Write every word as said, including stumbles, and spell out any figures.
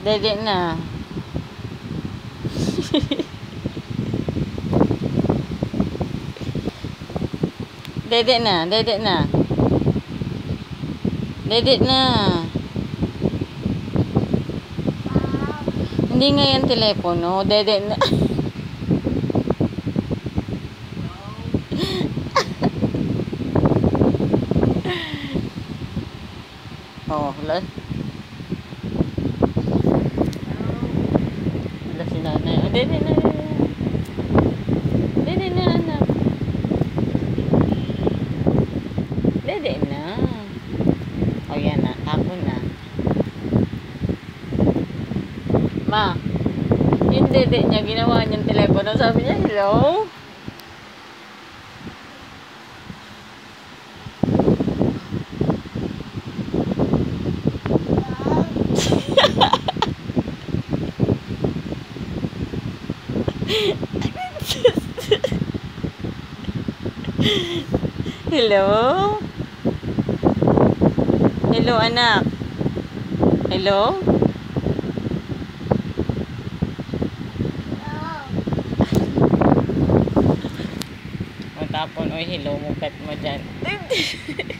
Dede na. Dede na, dede na. Dede na. Hindi nga yan telepono. Dede na. Oh, wala. Wala si nanay. Oh, dede na. Dede na, anak. Dede na. O oh, yan na. Ako na. Ma, yung dede niya, ginawa niyang telepono. Sabi niya, hello? Hello? Hello, anak. Hello? Matapon, oy, hello mo, pet mo dyan.